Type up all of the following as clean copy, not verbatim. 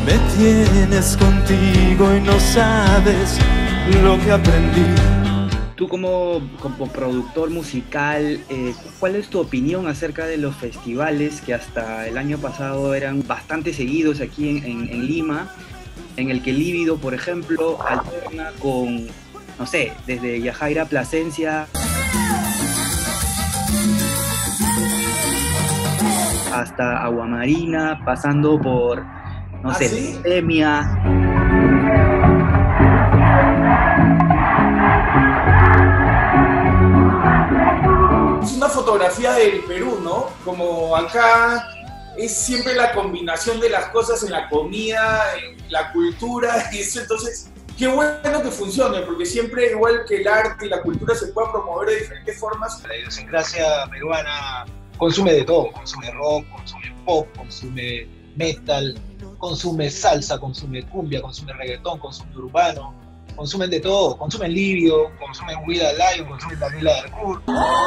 Me tienes contigo y no sabes lo que aprendí. Tú como productor musical, ¿cuál es tu opinión acerca de los festivales que hasta el año pasado eran bastante seguidos aquí en Lima, en el que Lívido, por ejemplo, alterna con, no sé, desde Yajaira Plasencia hasta Aguamarina, pasando por, no ¿Ah, sé, sí? Epidemia? Es una fotografía del Perú, ¿no? Como acá es siempre la combinación de las cosas en la comida, en la cultura, y eso. Entonces, qué bueno que funcione, porque siempre, igual que el arte y la cultura, se pueda promover de diferentes formas. La idiosincrasia peruana consume de todo, consume rock, consume pop, consume metal, consume salsa, consume cumbia, consume reggaetón, consume urbano, consumen de todo, consumen Lívido, consumen Huida Lion, consumen Daniela Darcourt,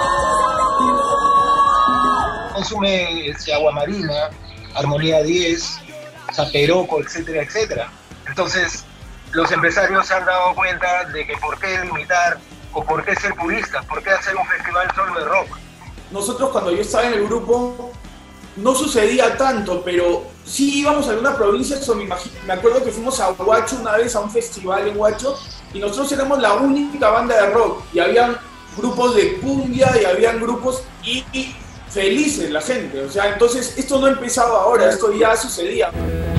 consume Aguamarina, Armonía 10, Zaperoco, etcétera, etcétera. Entonces, los empresarios se han dado cuenta de que por qué limitar o por qué ser puristas, por qué hacer un festival solo de rock. Nosotros, cuando yo estaba en el grupo, no sucedía tanto, pero sí íbamos a algunas provincias. Me acuerdo que fuimos a Huacho una vez, a un festival en Huacho, y nosotros éramos la única banda de rock, y habían grupos de cumbia y habían grupos y felices la gente. O sea, entonces esto no ha empezado ahora, esto ya sucedía.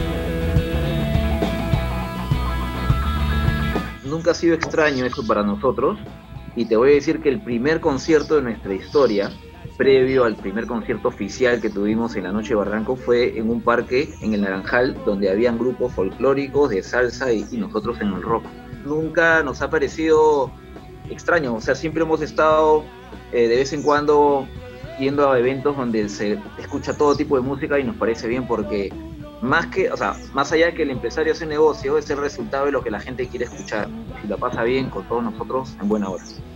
Nunca ha sido extraño eso para nosotros, y te voy a decir que el primer concierto de nuestra historia, previo al primer concierto oficial que tuvimos en la Noche de Barranco, fue en un parque en el Naranjal, donde habían grupos folclóricos de salsa y nosotros en el rock. Nunca nos ha parecido extraño, o sea, siempre hemos estado de vez en cuando yendo a eventos donde se escucha todo tipo de música y nos parece bien, porque más allá de que el empresario hace negocio, es el resultado de lo que la gente quiere escuchar. Si la pasa bien con todos nosotros, en buena hora.